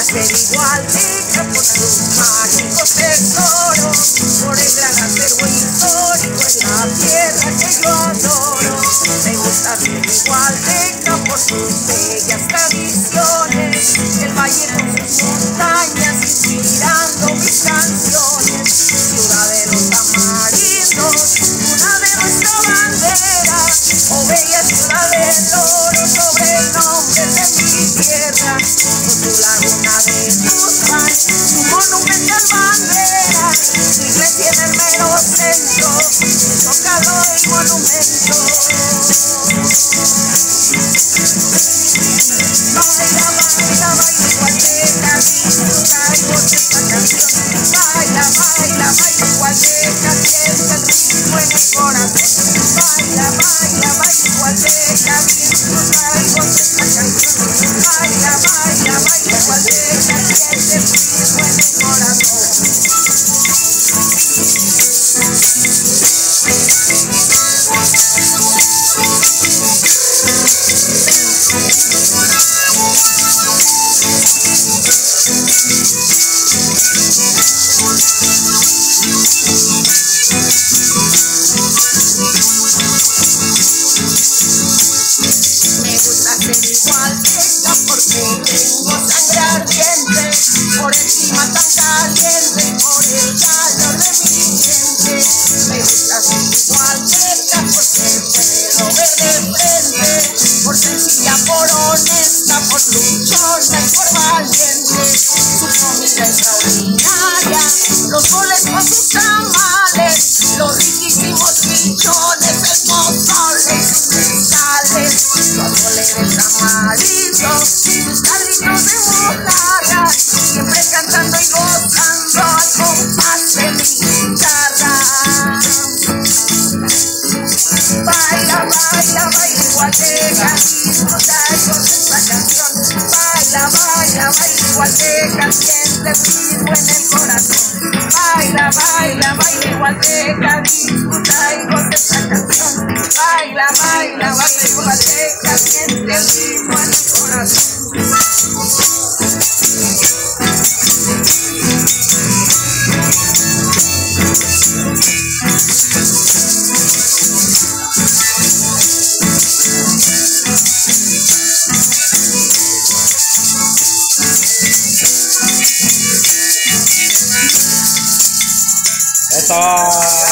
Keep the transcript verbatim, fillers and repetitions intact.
ser igual, rica por sus mágicos tesoros, por el gran acervo histórico en la tierra que yo adoro. Me gusta ser igual, rica por sus bellas tradiciones, el valle con sus montañas inspirando mis canciones, ciudad de los tamarindos, una de nuestra bandera, oh bella ciudad del oro sobre el nombre de mi tierra, con su laguna de Tuxpan, su monumental bandera, su iglesia en el mero centro, su zócalo y monumento. Baila, baila, baila, Huasteca, disfruta y goza esta canción. Baila, baila, baila, Huasteca, siente el ritmo en el corazón. Baila, baila, baila, Huasteca, disfruta y goza esta canción. Baila, baila, baila, Huasteca, siente el ritmo en el corazón. Me gusta ser igual rica porque tengo sangre ardiente, por el clima tan caliente y por el calor de mi gente. Me gusta ser igual rica porque puedo ver de frente, por sencilla, por honesta, por luchona y por valiente. Su comida extraordinaria, los goles con sus tamales, los riquísimos pichones, el pozole y sus cristales, los goles de tamarindo, sus carritos de mojarra, siempre cantando y gozando al compás de mi guitarra. Baila, baila, baila, Huasteca, disfruta y goza esta canción. Baila, baila, baila, Huasteca, siente el ritmo en el corazón. Baila, baila, baila, Huasteca, disfruta y goza esta canción. Baila, baila, baila, Huasteca, siente el ritmo en el corazón. Eso.